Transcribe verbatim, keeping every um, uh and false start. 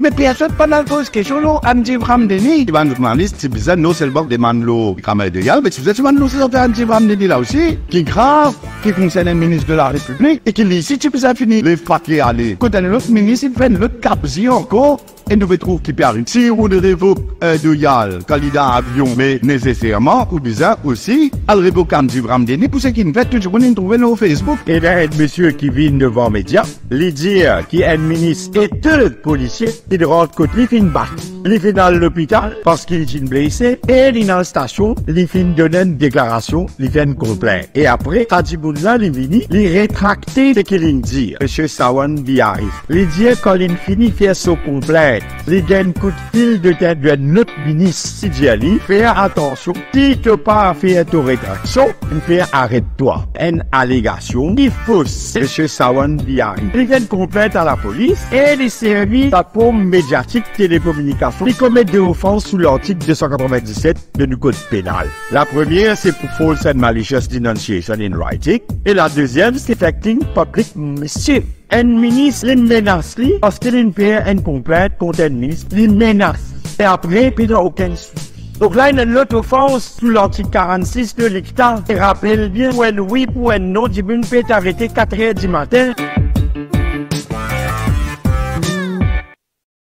mais personne pas dans cause question là, Andy Bramdeni. Il va nous demander si bizarre, non seulement demande l'eau, camarade de Yal, mais si vous êtes demandé nous c'est Andy Bramdeni là aussi, qui est grave, qui concerne un ministre de la République, et qui dit si tu peux ça finir, les paquets aller. Quand un autre ministre, il fait le cap encore. Et nous trouvons qu'il peut arriver. Si on révoque euh, de Yal, candidat à avion, mais nécessairement, ou bizarre aussi, elle révoque Andy Bramdeni, pour ce qui nous fait toujours on trouver sur Facebook. Et là, un monsieur qui vient devant les médias, lui dire qu'il est un ministre et deux policiers, qui rentre côté, il fait une batte. Il fait dans l'hôpital parce qu'il est blessé, et il est dans la station, il fait donner une déclaration, il fait une complainte. Et après, Tati Boudza, il vient, il rétracte ce qu'il dit. Monsieur Sawan Biarri. Il dit quand il finit faire son complaint, il donne un coup de fil de tête de notre ministre Sidjali, faire attention, si tu pas fait ton rétraction, il fait arrête-toi. Une allégation, il fausse, monsieur Sawan Biarri. Il fait une complainte à la police, et il servit la paume médiatique télécommunication. Il commet des offenses sous l'article deux cent quatre-vingt-dix-sept de notre code pénal. La première, c'est pour false and malicious denunciation in writing, et la deuxième, c'est affecting public mischief. Un ministre, il menace, parce qu'il fait une complainte contre un ministre, il menace. Et après, il n'y a aucun suivi. Donc là, il y a une autre offense sous l'article quarante-six de l'État. Il rappelle bien, pour un oui, pour un non, il peut être arrêté quatre heures du matin.